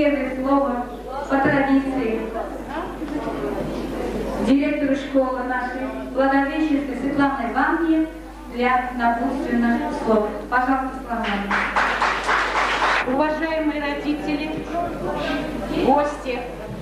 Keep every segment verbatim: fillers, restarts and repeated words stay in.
первое слово по традиции директору школы нашей Благовещенской Светлане Ивановне для напутственных слов. Пожалуйста, Светлана Ивановна. Уважаемые родители, гости,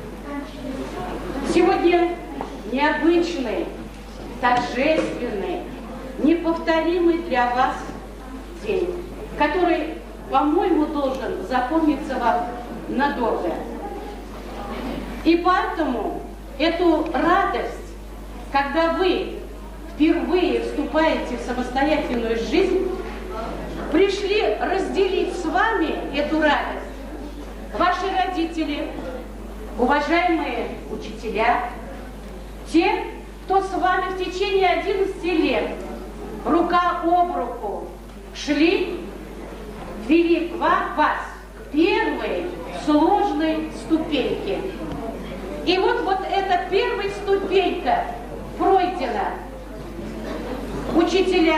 сегодня необычный, торжественный, неповторимый для вас день, который, по-моему, должен запомниться вам надолго. И поэтому эту радость, когда вы впервые вступаете в самостоятельную жизнь, пришли разделить с вами эту радость ваши родители, уважаемые учителя, те, кто с вами в течение одиннадцати лет рука об руку шли, вели вас к первой сложной ступеньке. И вот, вот эта первая ступенька пройдена. Учителя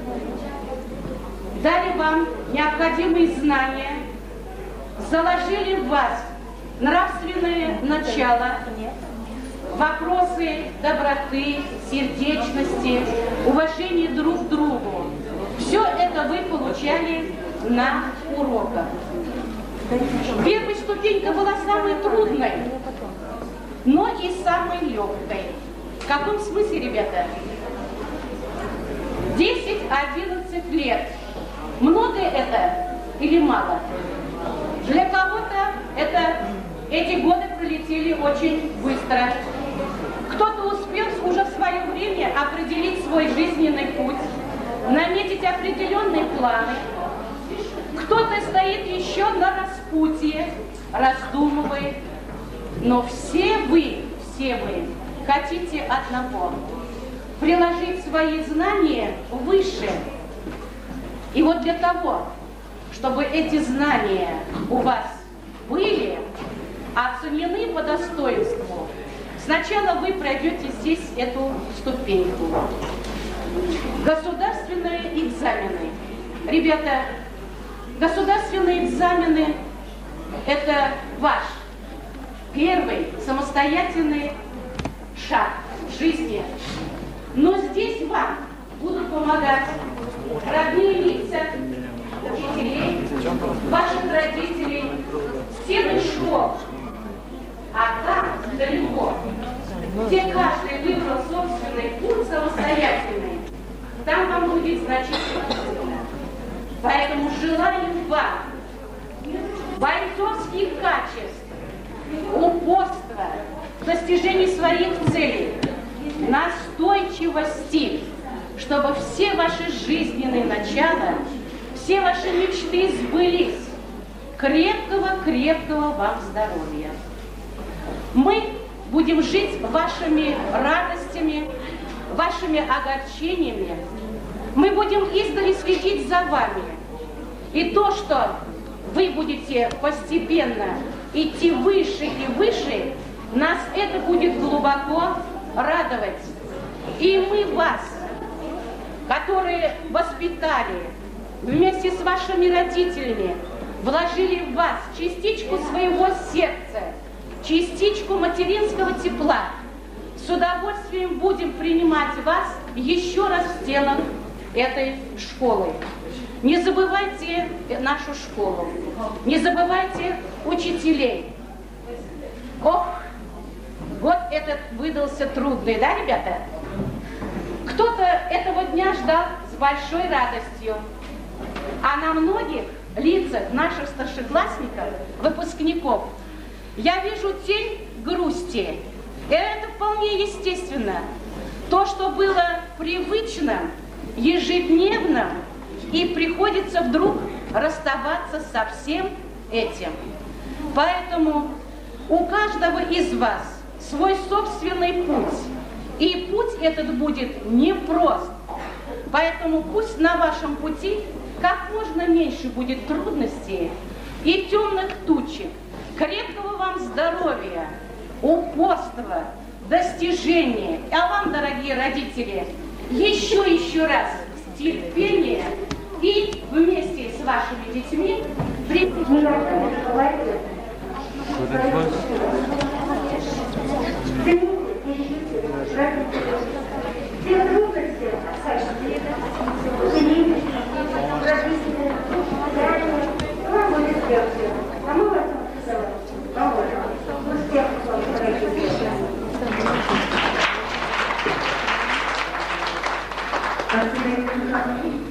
дали вам необходимые знания, заложили в вас нравственное начало, вопросы доброты, сердечности, уважения друг к другу. Все это вы получали на уроках. Первая ступенька была самой трудной, но и самой легкой. В каком смысле, ребята? десять-одиннадцать лет. Много это или мало? Для кого-то это, эти годы пролетели очень быстро. Кто-то успел уже в свое время определить свой жизненный путь, наметить определенные планы. Кто-то стоит еще на распутье, раздумывает. Но все вы, все вы хотите одного – приложить свои знания выше. И вот для того, чтобы эти знания у вас были оценены по достоинству, сначала вы пройдете здесь эту ступеньку. Государственные экзамены. Ребята, государственные экзамены – это ваш первый самостоятельный шаг в жизни. Но здесь вам будут помогать родные лица, учителей, ваших родителей, стены школ. А там далеко, где каждый выбрал собственный путь самостоятельный, там вам будет значительно трудно. Поэтому желаю вам бойцовских качеств, упорства, достижений своих целей, настойчивости, чтобы все ваши жизненные начала, все ваши мечты сбылись. Крепкого-крепкого вам здоровья. Мы будем жить вашими радостями, вашими огорчениями. Мы будем издали следить за вами. И то, что вы будете постепенно идти выше и выше, нас это будет глубоко радовать. И мы вас, которые воспитали вместе с вашими родителями, вложили в вас частичку своего сердца, частичку материнского тепла, с удовольствием будем принимать вас еще раз в стенах этой школы. Не забывайте нашу школу, не забывайте учителей. Ох, год этот выдался трудный, да, ребята? Кто-то этого дня ждал с большой радостью, а на многих лицах наших старшеклассников, выпускников, я вижу тень грусти. И это вполне естественно. То, что было привычным, ежедневным, и приходится вдруг расставаться со всем этим. Поэтому у каждого из вас свой собственный путь. И путь этот будет непрост. Поэтому пусть на вашем пути как можно меньше будет трудностей и темных тучек. Крепкого вам здоровья, упорства, достижения. А вам, дорогие родители, еще еще раз терпения и вместе с вашими детьми прийти. своих Цените и ищите родителей. Все трудности сочтите, цените родителей, реально, вам будет легче. А мы вас называем. Поможем. Успехов вам, дорогие друзья. Спасибо, Ирина Михайловна.